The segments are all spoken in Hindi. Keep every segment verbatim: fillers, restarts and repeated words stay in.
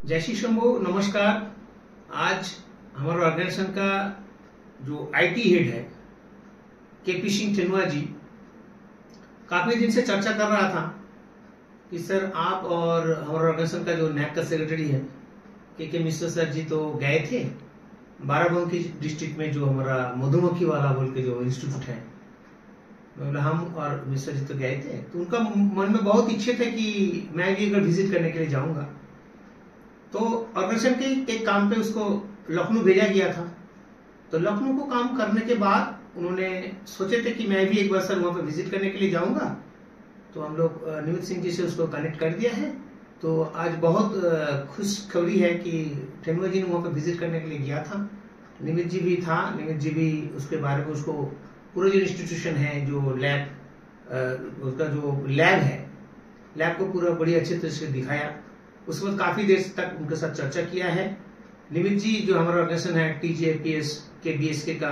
जय श्री शंभू, नमस्कार। आज हमारे ऑर्गेनाइजेशन का जो आईटी हेड है केपी सिंह टेनुआ जी काफी दिन से चर्चा कर रहा था कि सर आप और हमारे ऑर्गेनाइजेशन का जो नैक का सेक्रेटरी है के के मिश्रा सर जी तो गए थे बाराबंकी डिस्ट्रिक्ट में, जो हमारा मधुमक्खी वाला बोल के जो इंस्टीट्यूट है, मतलब हम और मिश्रा जी तो गए थे। तो उनका मन में बहुत इच्छे थे कि मैं भी अगर विजिट करने के लिए जाऊंगा। तो ऑर्गेनाइजेशन के एक काम पे उसको लखनऊ भेजा गया था। तो लखनऊ को काम करने के बाद उन्होंने सोचे थे कि मैं भी एक बार सर वहां पे विजिट करने के लिए जाऊंगा। तो हम लोग निमित सिंह जी से उसको कनेक्ट कर दिया है। तो आज बहुत खुशखबरी है कि टेनुआ जी ने वहां पे विजिट करने के लिए गया था। निमित जी भी था, निमित जी भी उसके बारे में उसको पूरा जो इंस्टीट्यूशन है, जो लैब उसका जो लैब है, लैब को पूरा बड़ी अच्छे तरह से दिखाया। उस वक्त काफी देर तक उनके साथ चर्चा किया है। निमित जी जो हमारा ऑर्गेनाइजेशन है टीजेपीएस के बीएसके का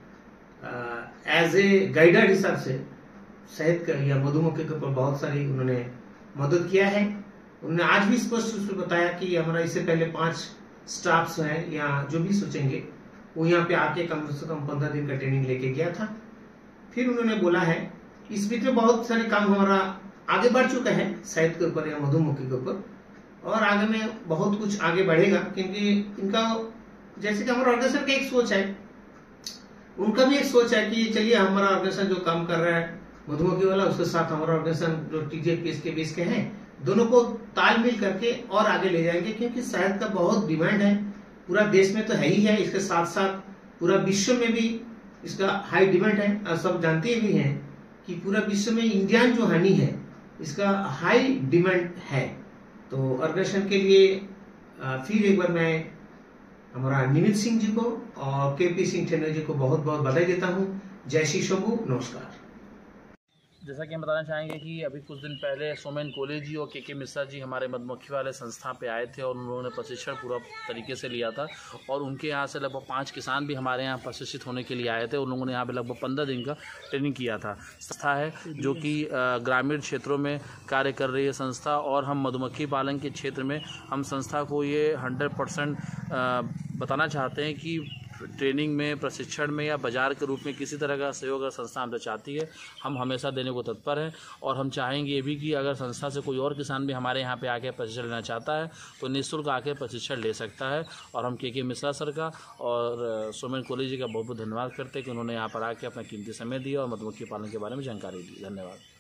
एज ए गाइडर हिसाब से शहद का या मधुमक्खी के ऊपर बहुत सारी उन्होंने मदद किया है। उन्होंने आज भी स्पष्ट रूप से बताया कि हमारा इससे पहले पांच स्टाफ्स हैं या जो भी सोचेंगे वो यहाँ पे आके कम से कम पंद्रह दिन का ट्रेनिंग लेके गया था। फिर उन्होंने बोला है इस बीच में बहुत सारे काम हमारा आगे बढ़ चुका है शहद के ऊपर या मधुमक्खी के ऊपर, और आगे में बहुत कुछ आगे बढ़ेगा। क्योंकि इनका जैसे कि हमारा ऑर्गेनाइजेशन का एक सोच है, उनका भी एक सोच है कि चलिए हमारा ऑर्गेनाइजेशन जो काम कर रहा है मधुमक्खी वाला, उसके साथ हमारा ऑर्गेनाइजेशन जो टीजेपीएस के बीस के हैं, दोनों को तालमेल करके और आगे ले जाएंगे। क्योंकि शहद का बहुत डिमांड है, पूरा देश में तो है ही है, इसके साथ साथ पूरा विश्व में भी इसका हाई डिमांड है। और सब जानते भी हैं कि पूरा विश्व में इंडियन जो हनी है इसका हाई डिमांड है। तो ऑर्गेनाइजेशन के लिए फिर एक बार मैं हमारा निमित सिंह जी को और केपी सिंह टेनुआ जी को बहुत बहुत बधाई देता हूं। जय श्री शंभू, नमस्कार। जैसा कि हम बताना चाहेंगे कि अभी कुछ दिन पहले सोमेन कोले जी और के के मिश्रा जी हमारे मधुमक्खी वाले संस्था पे आए थे और उन्होंने प्रशिक्षण पूरा तरीके से लिया था। और उनके यहाँ से लगभग पाँच किसान भी हमारे यहाँ प्रशिक्षित होने के लिए आए थे। उन लोगों ने यहाँ पे लगभग पंद्रह दिन का ट्रेनिंग किया था। संस्था है जो कि ग्रामीण क्षेत्रों में कार्य कर रही है संस्था, और हम मधुमक्खी पालन के क्षेत्र में हम संस्था को ये हंड्रेड परसेंट बताना चाहते हैं कि ट्रेनिंग में, प्रशिक्षण में या बाजार के रूप में किसी तरह का सहयोग अगर संस्था हमसे चाहती है, हम हमेशा देने को तत्पर हैं। और हम चाहेंगे ये भी कि अगर संस्था से कोई और किसान भी हमारे यहाँ पे आके प्रशिक्षण लेना चाहता है तो निःशुल्क आके प्रशिक्षण ले सकता है। और हम के के मिश्रा सर का और सोमेन कोले जी का बहुत बहुत धन्यवाद करते हैं कि उन्होंने यहाँ पर आके अपना कीमती समय दिया और मधुमक्खी पालन के बारे में जानकारी दी। धन्यवाद।